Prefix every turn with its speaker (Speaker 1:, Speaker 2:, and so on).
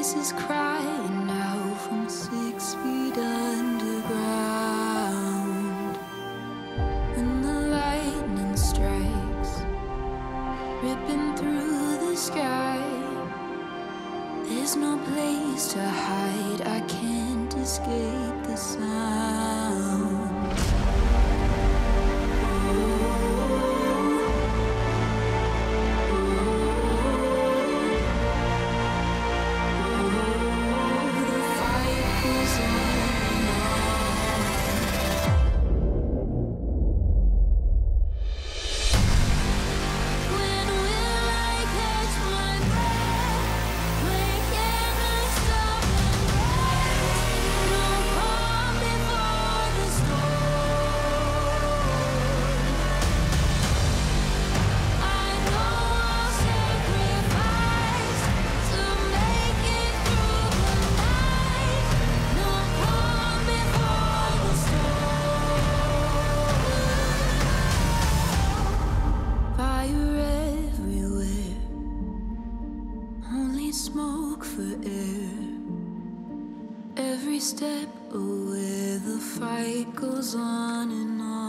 Speaker 1: voices crying out from 6 feet underground. When the lightning strikes, ripping through the sky, there's no place to hide, I can't escape the sound. Smoke for air. Every step away, the fight goes on and on.